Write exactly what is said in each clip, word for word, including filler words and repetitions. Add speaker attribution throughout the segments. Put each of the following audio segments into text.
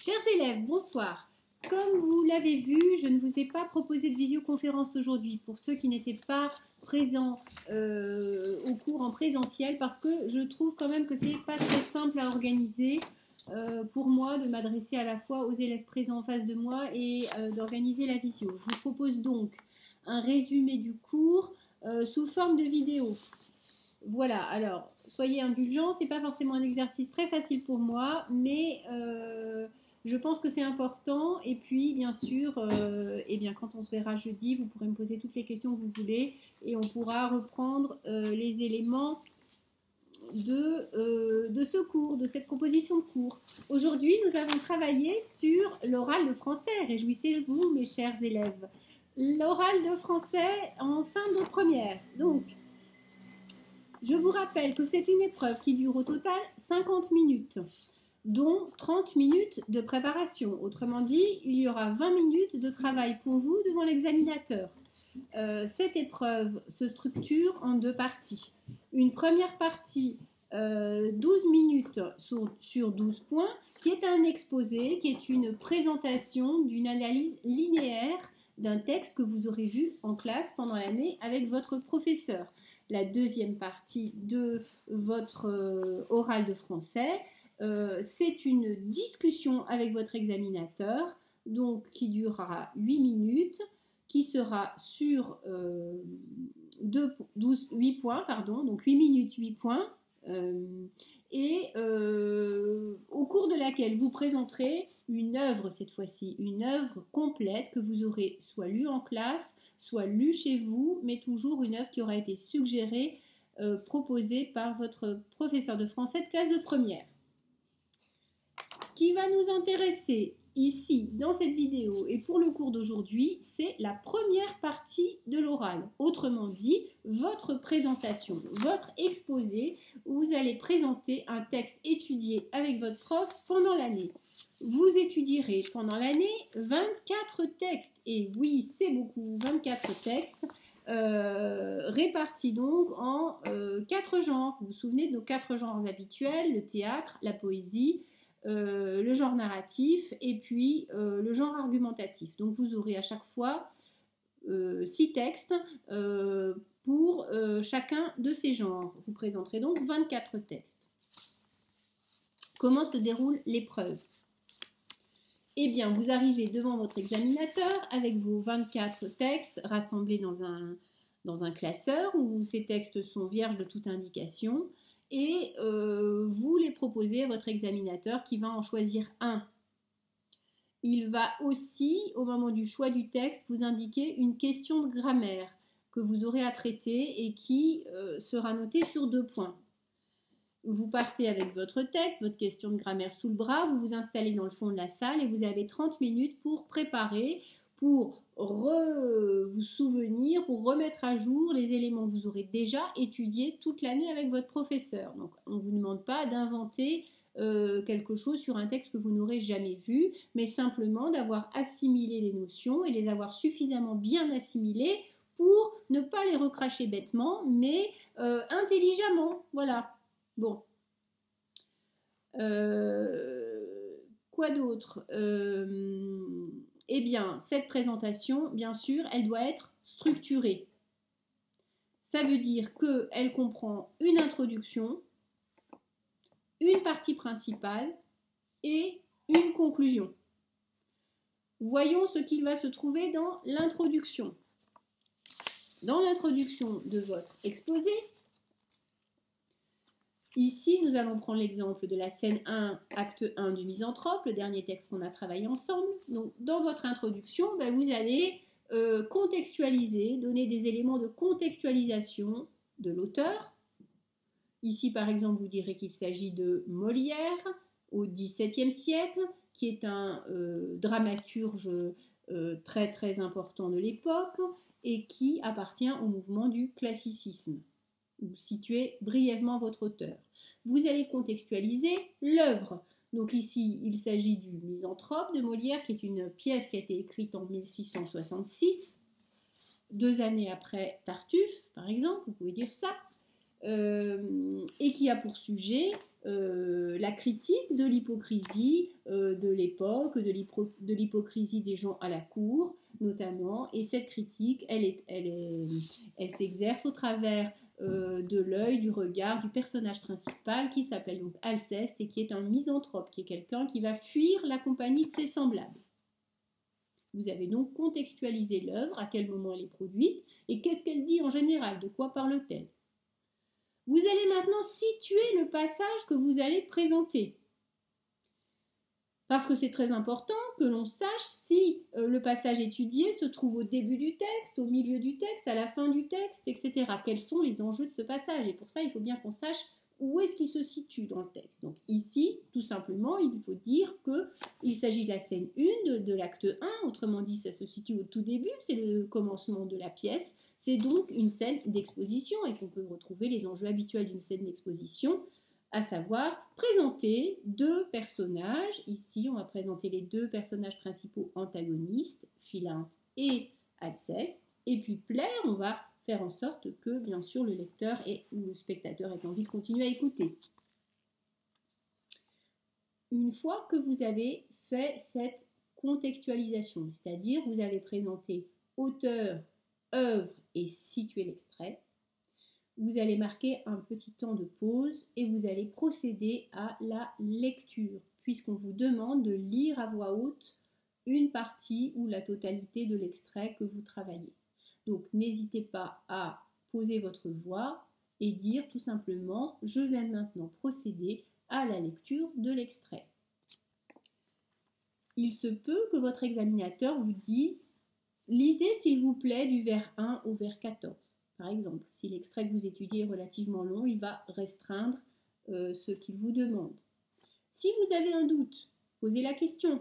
Speaker 1: Chers élèves, bonsoir. Comme vous l'avez vu, je ne vous ai pas proposé de visioconférence aujourd'hui pour ceux qui n'étaient pas présents euh, au cours en présentiel parce que je trouve quand même que ce n'est pas très simple à organiser euh, pour moi de m'adresser à la fois aux élèves présents en face de moi et euh, d'organiser la visio. Je vous propose donc un résumé du cours euh, sous forme de vidéo. Voilà, alors soyez indulgents, ce n'est pas forcément un exercice très facile pour moi, mais euh, je pense que c'est important. Et puis, bien sûr, euh, eh bien, quand on se verra jeudi, vous pourrez me poser toutes les questions que vous voulez et on pourra reprendre euh, les éléments de, euh, de ce cours, de cette proposition de cours. Aujourd'hui, nous avons travaillé sur l'oral de français. Réjouissez-vous, mes chers élèves. L'oral de français en fin de première. Donc, je vous rappelle que c'est une épreuve qui dure au total cinquante minutes, dont trente minutes de préparation. Autrement dit, il y aura vingt minutes de travail pour vous devant l'examinateur. Euh, cette épreuve se structure en deux parties. Une première partie, euh, douze minutes sur, sur douze points, qui est un exposé, qui est une présentation d'une analyse linéaire d'un texte que vous aurez vu en classe pendant l'année avec votre professeur. La deuxième partie de votre euh, oral de français, euh, c'est une discussion avec votre examinateur, donc qui durera huit minutes, qui sera sur euh, deux, douze, huit points, pardon, donc huit minutes, huit points, euh, et euh, au cours de laquelle vous présenterez une œuvre, cette fois-ci, une œuvre complète que vous aurez soit lue en classe, soit lue chez vous, mais toujours une œuvre qui aura été suggérée, euh, proposée par votre professeur de français de classe de première. Ce qui va nous intéresser ici, dans cette vidéo, et pour le cours d'aujourd'hui, c'est la première partie de l'oral. Autrement dit, votre présentation, votre exposé, où vous allez présenter un texte étudié avec votre prof pendant l'année. Vous étudierez pendant l'année vingt-quatre textes, et oui, c'est beaucoup, vingt-quatre textes, euh, répartis donc en euh, quatre genres. Vous vous souvenez de nos quatre genres habituels, le théâtre, la poésie, euh, le genre narratif et puis euh, le genre argumentatif. Donc vous aurez à chaque fois euh, six textes euh, pour euh, chacun de ces genres. Vous présenterez donc vingt-quatre textes. Comment se déroule l'épreuve ? Eh bien, vous arrivez devant votre examinateur avec vos vingt-quatre textes rassemblés dans un, dans un classeur où ces textes sont vierges de toute indication et euh, vous les proposez à votre examinateur qui va en choisir un. Il va aussi, au moment du choix du texte, vous indiquer une question de grammaire que vous aurez à traiter et qui euh, sera notée sur deux points. Vous partez avec votre texte, votre question de grammaire sous le bras, vous vous installez dans le fond de la salle et vous avez trente minutes pour préparer, pour re, vous souvenir, pour remettre à jour les éléments que vous aurez déjà étudiés toute l'année avec votre professeur. Donc on ne vous demande pas d'inventer euh, quelque chose sur un texte que vous n'aurez jamais vu, mais simplement d'avoir assimilé les notions et les avoir suffisamment bien assimilées pour ne pas les recracher bêtement, mais euh, intelligemment, voilà. Bon, euh, quoi d'autre euh, Eh bien, cette présentation, bien sûr, elle doit être structurée. Ça veut dire qu'elle comprend une introduction, une partie principale et une conclusion. Voyons ce qu'il va se trouver dans l'introduction. Dans l'introduction de votre exposé, ici, nous allons prendre l'exemple de la scène un, acte un du Misanthrope, le dernier texte qu'on a travaillé ensemble. Donc, dans votre introduction, ben, vous allez euh, contextualiser, donner des éléments de contextualisation de l'auteur. Ici, par exemple, vous direz qu'il s'agit de Molière, au dix-septième siècle, qui est un euh, dramaturge euh, très très important de l'époque et qui appartient au mouvement du classicisme. Vous situez brièvement votre auteur. Vous allez contextualiser l'œuvre. Donc ici, il s'agit du Misanthrope de Molière, qui est une pièce qui a été écrite en mille six cent soixante-six, deux années après Tartuffe, par exemple, vous pouvez dire ça, euh, et qui a pour sujet euh, la critique de l'hypocrisie euh, de l'époque, de l'hypocrisie des gens à la cour, notamment. Et cette critique, elle, est, elle, est, elle s'exerce au travers euh, de l'œil, du regard du personnage principal qui s'appelle donc Alceste et qui est un misanthrope, qui est quelqu'un qui va fuir la compagnie de ses semblables. Vous avez donc contextualisé l'œuvre, à quel moment elle est produite, et qu'est-ce qu'elle dit en général, de quoi parle-t-elle. Vous allez maintenant situer le passage que vous allez présenter. Parce que c'est très important que l'on sache si euh, le passage étudié se trouve au début du texte, au milieu du texte, à la fin du texte, et cetera. Quels sont les enjeux de ce passage? Et pour ça, il faut bien qu'on sache où est-ce qu'il se situe dans le texte. Donc ici, tout simplement, il faut dire qu'il s'agit de la scène un de, de l'acte un, autrement dit, ça se situe au tout début, c'est le commencement de la pièce. C'est donc une scène d'exposition et qu'on peut retrouver les enjeux habituels d'une scène d'exposition, à savoir présenter deux personnages. Ici, on va présenter les deux personnages principaux antagonistes, Philinte et Alceste, et puis plaire, on va faire en sorte que, bien sûr, le lecteur et, ou le spectateur ait envie de continuer à écouter. Une fois que vous avez fait cette contextualisation, c'est-à-dire vous avez présenté auteur, œuvre et situé l'extrait, vous allez marquer un petit temps de pause et vous allez procéder à la lecture, puisqu'on vous demande de lire à voix haute une partie ou la totalité de l'extrait que vous travaillez. Donc n'hésitez pas à poser votre voix et dire tout simplement « Je vais maintenant procéder à la lecture de l'extrait ». Il se peut que votre examinateur vous dise « Lisez s'il vous plaît du vers un au vers quatorze ». Par exemple, si l'extrait que vous étudiez est relativement long, il va restreindre euh, ce qu'il vous demande. Si vous avez un doute, posez la question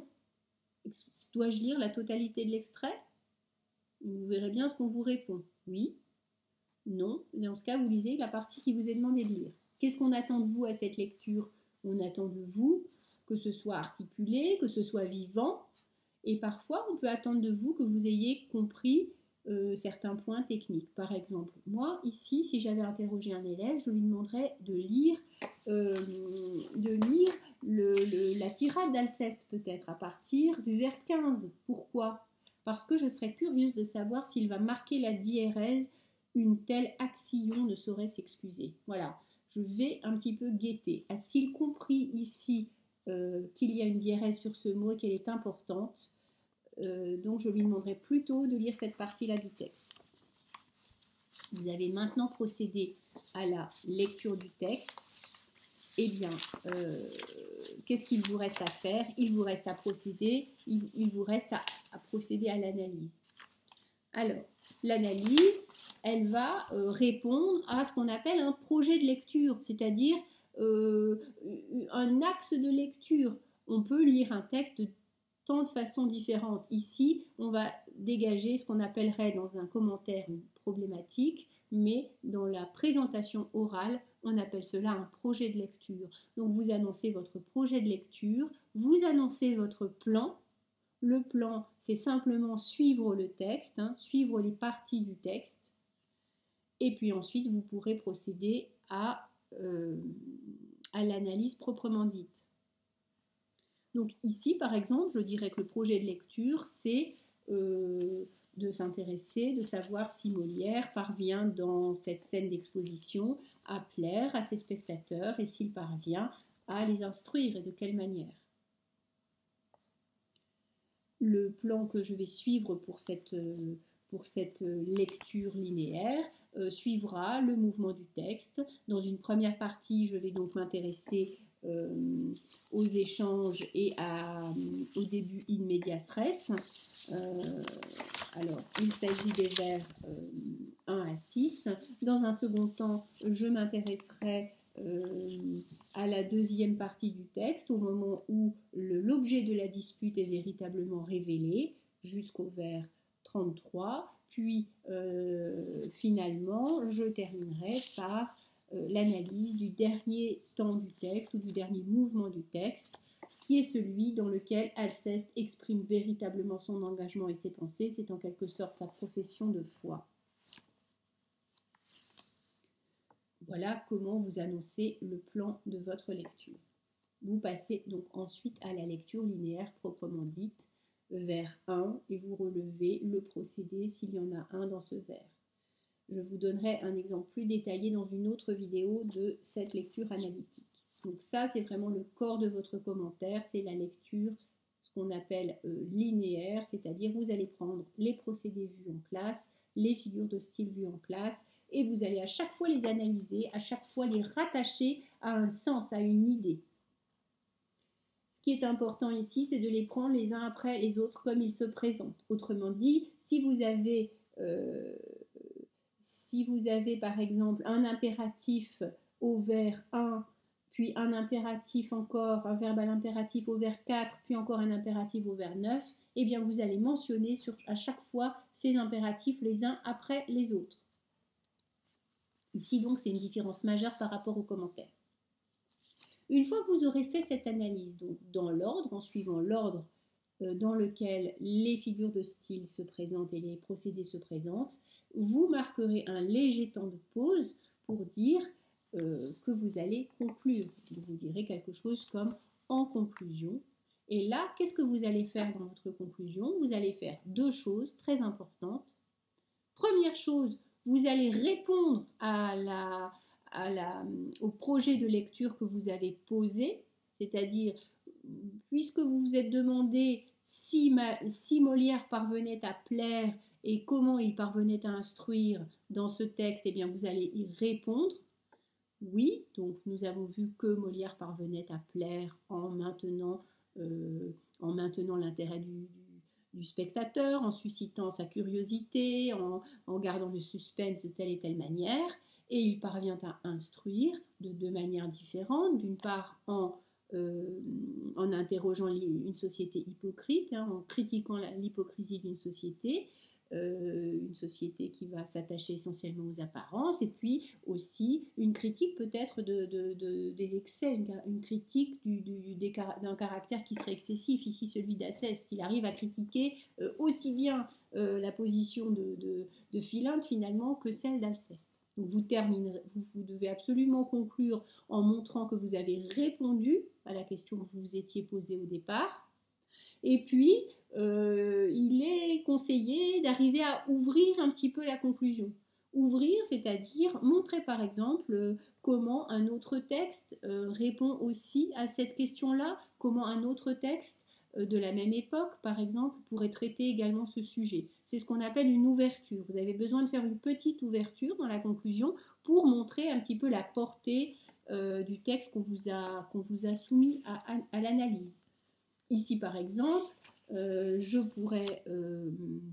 Speaker 1: « Dois-je lire la totalité de l'extrait ?» Vous verrez bien ce qu'on vous répond. Oui, non. Dans ce cas, vous lisez la partie qui vous est demandée de lire. Qu'est-ce qu'on attend de vous à cette lecture? On attend de vous que ce soit articulé, que ce soit vivant. Et parfois, on peut attendre de vous que vous ayez compris euh, certains points techniques. Par exemple, moi, ici, si j'avais interrogé un élève, je lui demanderais de lire, euh, de lire le, le, la tirade d'Alceste, peut-être, à partir du vers quinze. Pourquoi ? Parce que je serais curieuse de savoir s'il va marquer la diérèse, une telle action ne saurait s'excuser. Voilà, je vais un petit peu guetter. A-t-il compris ici euh, qu'il y a une diérèse sur ce mot et qu'elle est importante? euh, Donc je lui demanderai plutôt de lire cette partie-là du texte. Vous avez maintenant procédé à la lecture du texte. Eh bien, euh, qu'est-ce qu'il vous reste à faire? Il vous reste à procéder, il, il vous reste à, à procéder à l'analyse. Alors, l'analyse, elle va euh, répondre à ce qu'on appelle un projet de lecture, c'est-à-dire euh, un axe de lecture. On peut lire un texte de tant de façons différentes. Ici, on va dégager ce qu'on appellerait dans un commentaire une problématique, mais dans la présentation orale, on appelle cela un projet de lecture. Donc vous annoncez votre projet de lecture, vous annoncez votre plan. Le plan, c'est simplement suivre le texte, hein, suivre les parties du texte. Et puis ensuite, vous pourrez procéder à, euh, à l'analyse proprement dite. Donc ici, par exemple, je dirais que le projet de lecture, c'est euh, de s'intéresser, de savoir si Molière parvient dans cette scène d'exposition à plaire à ses spectateurs et s'il parvient à les instruire et de quelle manière. Le plan que je vais suivre pour cette, pour cette lecture linéaire euh, suivra le mouvement du texte. Dans une première partie, je vais donc m'intéresser euh, aux échanges et à, au début in medias res. Euh, alors, il s'agit des vers euh, un à six. Dans un second temps, je m'intéresserai euh, à la deuxième partie du texte, au moment où l'objet de la dispute est véritablement révélé, jusqu'au vers trente-trois. Puis, euh, finalement, je terminerai par euh, l'analyse du dernier temps du texte ou du dernier mouvement du texte, qui est celui dans lequel Alceste exprime véritablement son engagement et ses pensées. C'est en quelque sorte sa profession de foi. Voilà comment vous annoncez le plan de votre lecture. Vous passez donc ensuite à la lecture linéaire proprement dite, vers un, et vous relevez le procédé s'il y en a un dans ce vers. Je vous donnerai un exemple plus détaillé dans une autre vidéo de cette lecture analytique. Donc ça, c'est vraiment le corps de votre commentaire, c'est la lecture, ce qu'on appelle euh, linéaire, c'est-à-dire vous allez prendre les procédés vus en classe, les figures de style vues en classe, et vous allez à chaque fois les analyser, à chaque fois les rattacher à un sens, à une idée. Ce qui est important ici, c'est de les prendre les uns après les autres comme ils se présentent. Autrement dit, si vous avez, euh, si vous avez par exemple un impératif au vers un, puis un impératif encore, un verbe à l'impératif au vers quatre, puis encore un impératif au vers neuf, eh bien vous allez mentionner sur, à chaque fois ces impératifs les uns après les autres. Ici donc c'est une différence majeure par rapport aux commentaires. Une fois que vous aurez fait cette analyse donc dans l'ordre, en suivant l'ordre euh, dans lequel les figures de style se présentent et les procédés se présentent, vous marquerez un léger temps de pause pour dire euh, que vous allez conclure. Vous direz quelque chose comme « en conclusion ». Et là, qu'est-ce que vous allez faire dans votre conclusion? Vous allez faire deux choses très importantes. Première chose, vous allez répondre à la... À la, au projet de lecture que vous avez posé, c'est-à-dire, puisque vous vous êtes demandé si, ma, si Molière parvenait à plaire et comment il parvenait à instruire dans ce texte, eh bien vous allez y répondre. Oui, donc nous avons vu que Molière parvenait à plaire en maintenant, euh, en maintenant l'intérêt du, du, du spectateur, en suscitant sa curiosité, en, en gardant le suspense de telle et telle manière. Et il parvient à instruire de deux manières différentes, d'une part en, euh, en interrogeant une société hypocrite, hein, en critiquant l'hypocrisie d'une société, euh, une société qui va s'attacher essentiellement aux apparences, et puis aussi une critique peut-être de, de, de, des excès, une, une critique du, du, d'un caractère qui serait excessif, ici celui d'Alceste. Il arrive à critiquer euh, aussi bien euh, la position de, de, de Philinte finalement que celle d'Alceste. Donc vous, terminerez, vous, vous devez absolument conclure en montrant que vous avez répondu à la question que vous vous étiez posée au départ. Et puis, euh, il est conseillé d'arriver à ouvrir un petit peu la conclusion. Ouvrir, c'est-à-dire montrer par exemple comment un autre texte euh, répond aussi à cette question-là, comment un autre texte de la même époque, par exemple, pourrait traiter également ce sujet. C'est ce qu'on appelle une ouverture. Vous avez besoin de faire une petite ouverture dans la conclusion pour montrer un petit peu la portée euh, du texte qu'on vous a, qu'on vous a soumis à, à, à l'analyse. Ici, par exemple, euh, je, pourrais, euh,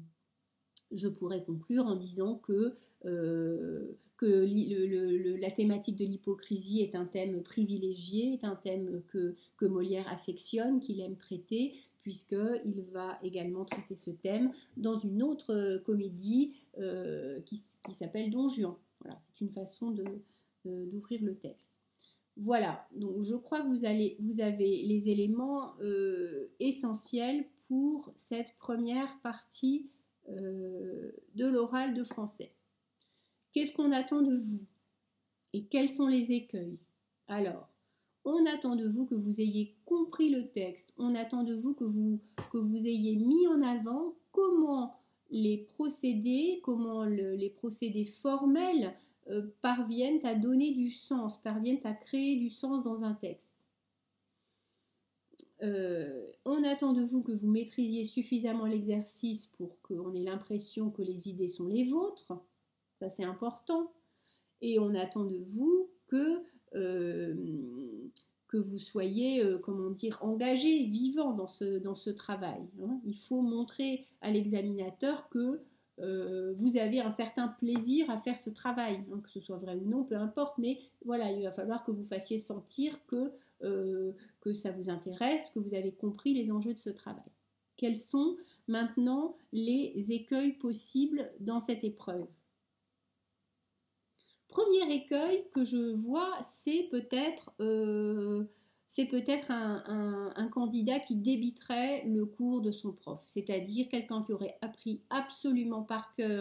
Speaker 1: je pourrais conclure en disant que, euh, que le, le, le, la thématique de l'hypocrisie est un thème privilégié, est un thème que, que Molière affectionne, qu'il aime traiter, puisqu'il va également traiter ce thème dans une autre comédie euh, qui, qui s'appelle Don Juan. Voilà, c'est une façon de, de, d'ouvrir le texte. Voilà, donc je crois que vous, allez, vous avez les éléments euh, essentiels pour cette première partie euh, de l'oral de français. Qu'est-ce qu'on attend de vous? Et quels sont les écueils? Alors, on attend de vous que vous ayez compris le texte, on attend de vous que vous, que vous ayez mis en avant comment les procédés, comment le, les procédés formels euh, parviennent à donner du sens, parviennent à créer du sens dans un texte. Euh, on attend de vous que vous maîtrisiez suffisamment l'exercice pour qu'on ait l'impression que les idées sont les vôtres, ça c'est important, et on attend de vous que, euh, que vous soyez, euh, comment dire, engagé, vivant dans ce, dans ce travail. Hein. Il faut montrer à l'examinateur que euh, vous avez un certain plaisir à faire ce travail, hein, que ce soit vrai ou non, peu importe, mais voilà, il va falloir que vous fassiez sentir que Euh, que ça vous intéresse, que vous avez compris les enjeux de ce travail. Quels sont maintenant les écueils possibles dans cette épreuve? Premier écueil que je vois, c'est peut-être euh, c'est peut-être un, un, un candidat qui débiterait le cours de son prof, c'est-à-dire quelqu'un qui aurait appris absolument par cœur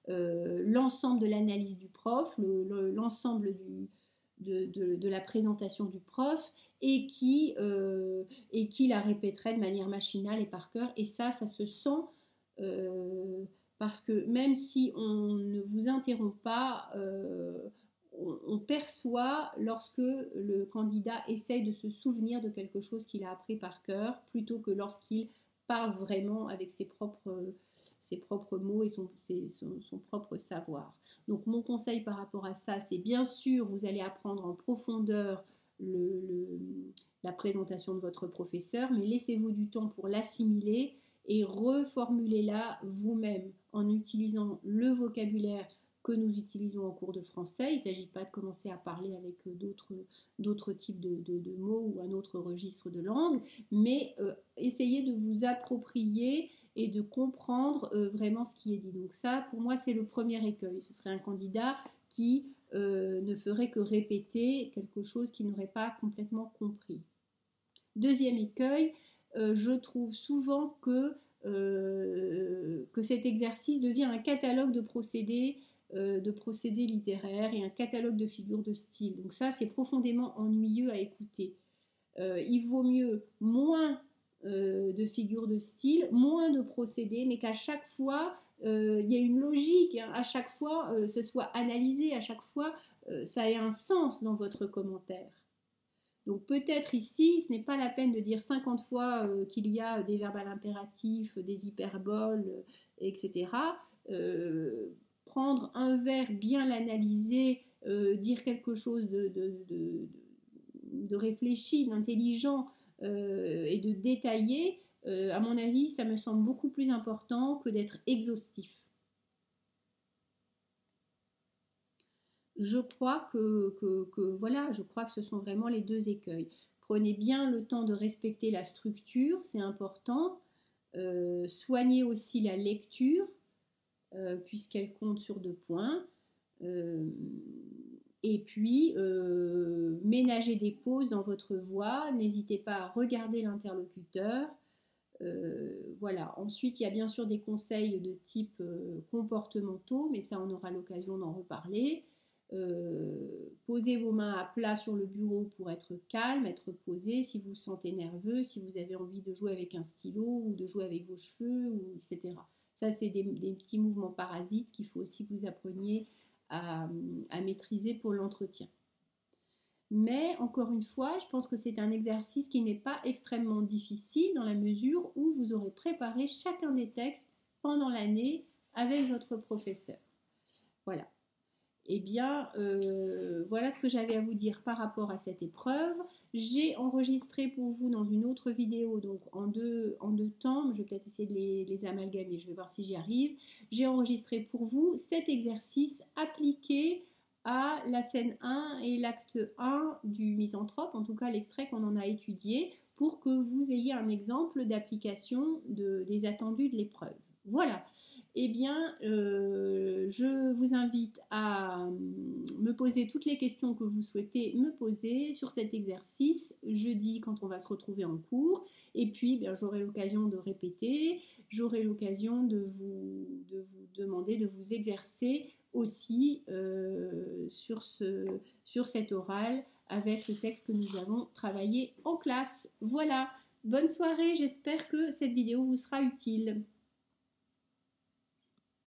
Speaker 1: euh, l'ensemble de l'analyse du prof, le, le, l'ensemble du, de, de, de la présentation du prof, et qui, euh, et qui la répéterait de manière machinale et par cœur. Et ça, ça se sent, euh, parce que même si on ne vous interrompt pas, euh, on, on perçoit lorsque le candidat essaye de se souvenir de quelque chose qu'il a appris par cœur, plutôt que lorsqu'il parle vraiment avec ses propres, ses propres mots et son, ses, son, son propre savoir. Donc mon conseil par rapport à ça, c'est bien sûr, vous allez apprendre en profondeur le, le, la présentation de votre professeur, mais laissez-vous du temps pour l'assimiler et reformulez-la vous-même en utilisant le vocabulaire que nous utilisons en cours de français. Il ne s'agit pas de commencer à parler avec d'autres, d'autres types de, de, de mots ou un autre registre de langue, mais euh, essayez de vous approprier et de comprendre euh, vraiment ce qui est dit. Donc ça, pour moi, c'est le premier écueil. Ce serait un candidat qui euh, ne ferait que répéter quelque chose qu'il n'aurait pas complètement compris. Deuxième écueil, euh, je trouve souvent que, euh, que cet exercice devient un catalogue de procédés de procédés littéraires et un catalogue de figures de style. Donc ça, c'est profondément ennuyeux à écouter. Euh, il vaut mieux moins euh, de figures de style, moins de procédés, mais qu'à chaque fois, euh, il y ait une logique, hein, à chaque fois, euh, ce soit analysé, à chaque fois, euh, ça ait un sens dans votre commentaire. Donc peut-être ici, ce n'est pas la peine de dire cinquante fois euh, qu'il y a des verbes à l'impératif, des hyperboles, euh, et cetera. Euh, prendre un vers, bien l'analyser, euh, dire quelque chose de, de, de, de réfléchi, d'intelligent euh, et de détaillé, euh, à mon avis, ça me semble beaucoup plus important que d'être exhaustif. Je crois que, que, que, voilà, je crois que ce sont vraiment les deux écueils. Prenez bien le temps de respecter la structure, c'est important. Euh, soignez aussi la lecture, Euh, puisqu'elle compte sur deux points. Euh, et puis, euh, ménagez des pauses dans votre voix. N'hésitez pas à regarder l'interlocuteur. Euh, voilà. Ensuite, il y a bien sûr des conseils de type euh, comportementaux, mais ça, on aura l'occasion d'en reparler. Euh, posez vos mains à plat sur le bureau pour être calme, être posé. Si vous vous sentez nerveux, si vous avez envie de jouer avec un stylo ou de jouer avec vos cheveux, ou, et cetera. Ça, c'est des, des petits mouvements parasites qu'il faut aussi que vous appreniez à, à maîtriser pour l'entretien. Mais, encore une fois, je pense que c'est un exercice qui n'est pas extrêmement difficile dans la mesure où vous aurez préparé chacun des textes pendant l'année avec votre professeur. Voilà. Eh bien, euh, voilà ce que j'avais à vous dire par rapport à cette épreuve. J'ai enregistré pour vous dans une autre vidéo, donc en deux, en deux temps, je vais peut-être essayer de les, les amalgamer, je vais voir si j'y arrive. J'ai enregistré pour vous cet exercice appliqué à la scène un et l'acte un du Misanthrope, en tout cas l'extrait qu'on en a étudié, pour que vous ayez un exemple d'application de, des attendus de l'épreuve. Voilà. Eh bien, euh, je vous invite à me poser toutes les questions que vous souhaitez me poser sur cet exercice jeudi quand on va se retrouver en cours. Et puis, bien, j'aurai l'occasion de répéter, j'aurai l'occasion de vous, de vous demander de vous exercer aussi euh, sur, ce, sur cet oral avec le texte que nous avons travaillé en classe. Voilà, bonne soirée, j'espère que cette vidéo vous sera utile.